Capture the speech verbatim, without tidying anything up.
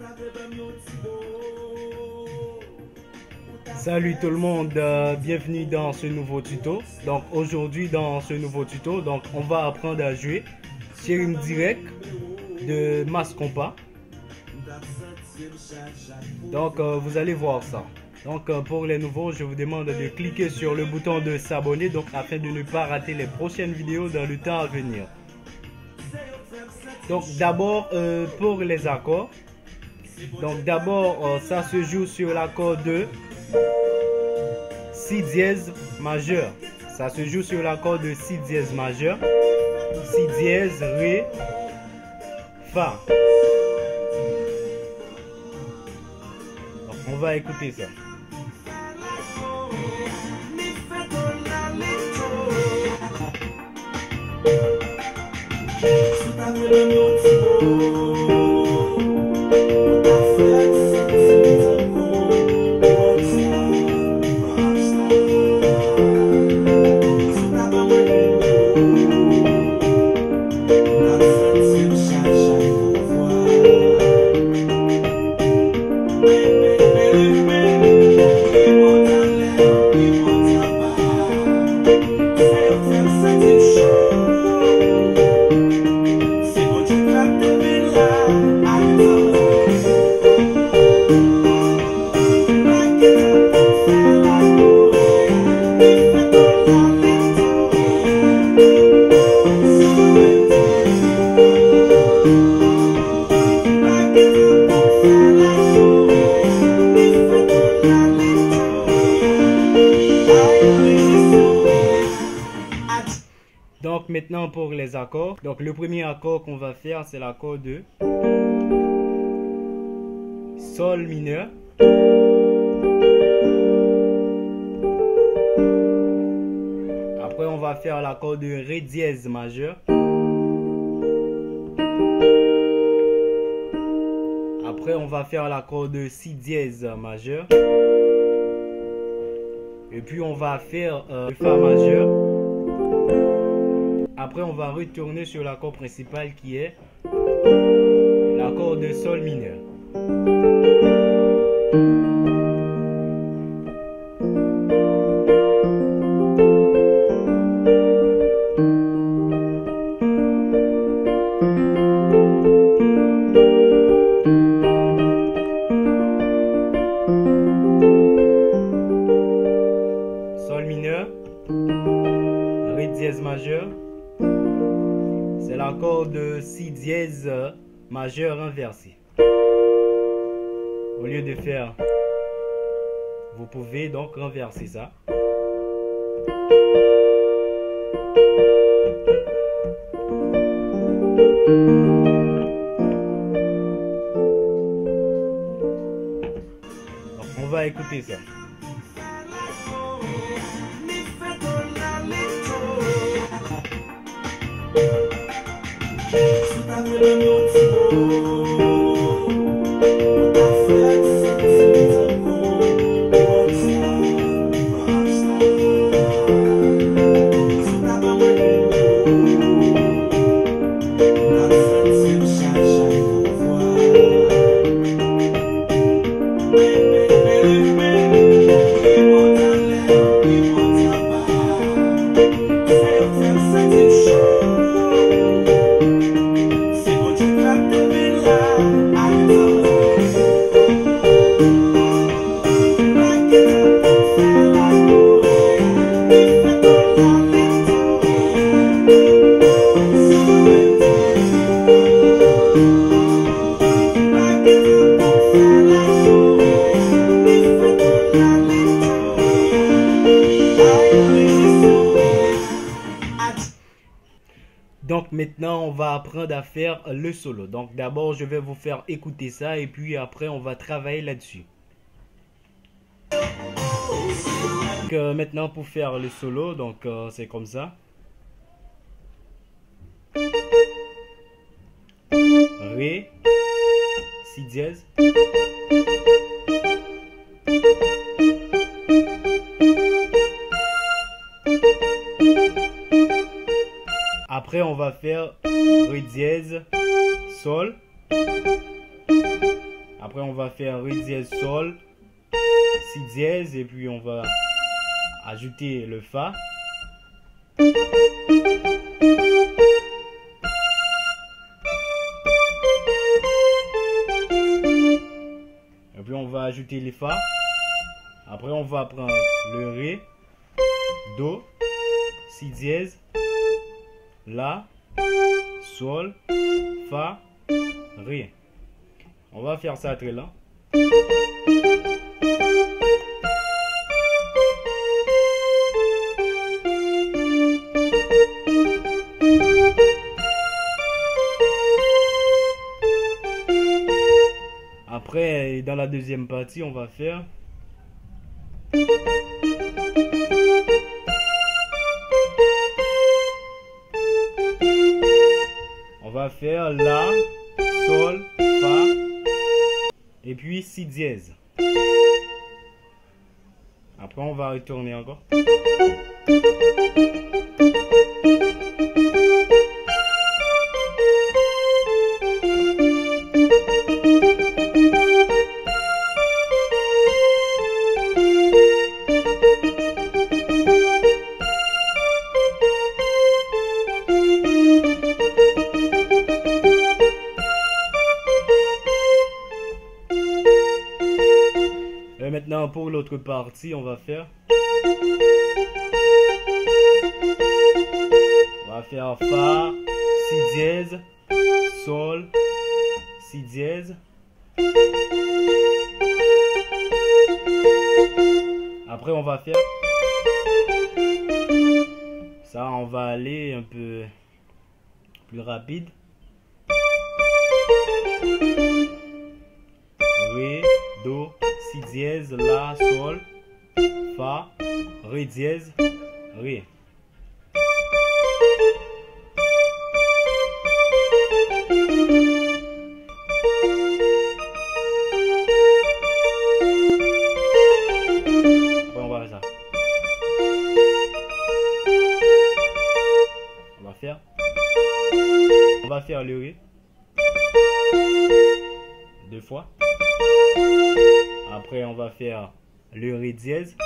Salut tout le monde, euh, bienvenue dans ce nouveau tuto. Donc aujourd'hui dans ce nouveau tuto, donc on va apprendre à jouer sur une direct de Mass Compas. Donc euh, vous allez voir ça. Donc euh, pour les nouveaux, je vous demande de cliquer sur le bouton de s'abonner, donc afin de ne pas rater les prochaines vidéos dans le temps à venir. Donc d'abord euh, pour les accords. Donc d'abord euh, ça se joue sur l'accord de Si dièse majeur. Ça se joue sur l'accord de Si dièse majeur. Si dièse, Ré, Fa. Donc, on va écouter ça. Donc maintenant pour les accords. Donc le premier accord qu'on va faire, c'est l'accord de Sol mineur. Après on va faire l'accord de Ré dièse majeur. Après on va faire l'accord de Si dièse majeur. Et puis on va faire euh, le Fa majeur. Après, on va retourner sur l'accord principal qui est l'accord de Sol mineur. Sol mineur, Ré dièse majeur. C'est l'accord de Si dièse majeur inversé. Au lieu de faire, vous pouvez donc renverser ça. Donc, on va écouter ça. Donc maintenant on va apprendre à faire le solo. Donc d'abord je vais vous faire écouter ça et puis après on va travailler là-dessus. Donc euh, maintenant pour faire le solo, donc euh, c'est comme ça. Ré, Si dièse. Après, on va faire Ré dièse, Sol. Après, on va faire Ré dièse Sol, Si dièse, et puis on va ajouter le Fa. Et puis on va ajouter les Fa. Après, on va prendre le Ré, Do, Si dièse, La, Sol, Fa, Ré. On va faire ça très lent. Après, dans la deuxième partie, on va faire on va faire La, Sol, Fa, et puis Si dièse. Après, on va retourner encore. Et maintenant, pour l'autre partie, on va faire on va faire Fa, Si dièse, Sol, Si dièse. Après, on va faire ça, on va aller un peu plus rapide. Ré, Do, Si dièse, La, Sol, Fa, Ré dièse, Ré. Après, on va faire ça. On va faire. On va faire le Ré. Deux fois. Après, on va faire le Ré dièse.